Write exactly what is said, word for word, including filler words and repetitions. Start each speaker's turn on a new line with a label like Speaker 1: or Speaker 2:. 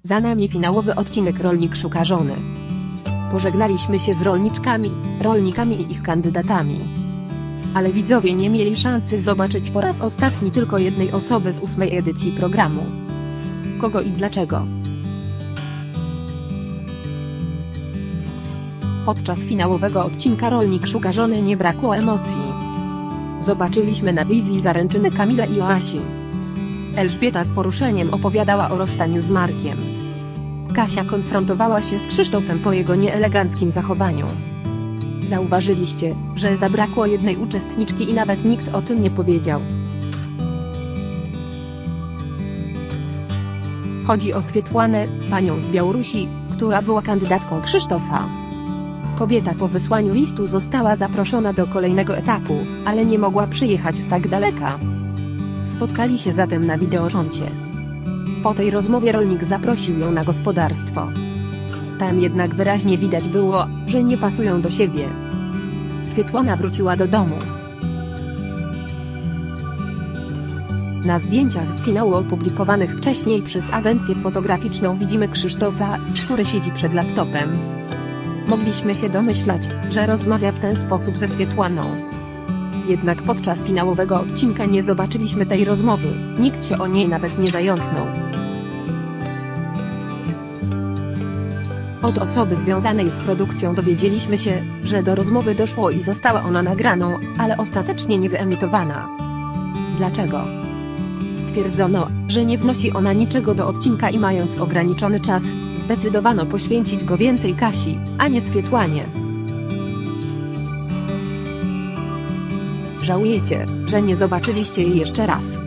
Speaker 1: Za nami finałowy odcinek Rolnik szuka żony. Pożegnaliśmy się z rolniczkami, rolnikami i ich kandydatami. Ale widzowie nie mieli szansy zobaczyć po raz ostatni tylko jednej osoby z ósmej edycji programu. Kogo i dlaczego? Podczas finałowego odcinka Rolnik szuka żony nie brakło emocji. Zobaczyliśmy na wizji zaręczyny Kamila i Joasi. Elżbieta z poruszeniem opowiadała o rozstaniu z Markiem. Kasia konfrontowała się z Krzysztofem po jego nieeleganckim zachowaniu. Zauważyliście, że zabrakło jednej uczestniczki i nawet nikt o tym nie powiedział. Chodzi o Swietłanę, panią z Białorusi, która była kandydatką Krzysztofa. Kobieta po wysłaniu listu została zaproszona do kolejnego etapu, ale nie mogła przyjechać z tak daleka. Spotkali się zatem na wideoczącie. Po tej rozmowie rolnik zaprosił ją na gospodarstwo. Tam jednak wyraźnie widać było, że nie pasują do siebie. Swietłana wróciła do domu. Na zdjęciach z finału opublikowanych wcześniej przez agencję fotograficzną widzimy Krzysztofa, który siedzi przed laptopem. Mogliśmy się domyślać, że rozmawia w ten sposób ze Swietłaną. Jednak podczas finałowego odcinka nie zobaczyliśmy tej rozmowy, nikt się o niej nawet nie zająknął. Od osoby związanej z produkcją dowiedzieliśmy się, że do rozmowy doszło i została ona nagraną, ale ostatecznie nie wyemitowana. Dlaczego? Stwierdzono, że nie wnosi ona niczego do odcinka i mając ograniczony czas, zdecydowano poświęcić go więcej Kasi, a nie Swietłanie. Żałujecie, że nie zobaczyliście jej jeszcze raz.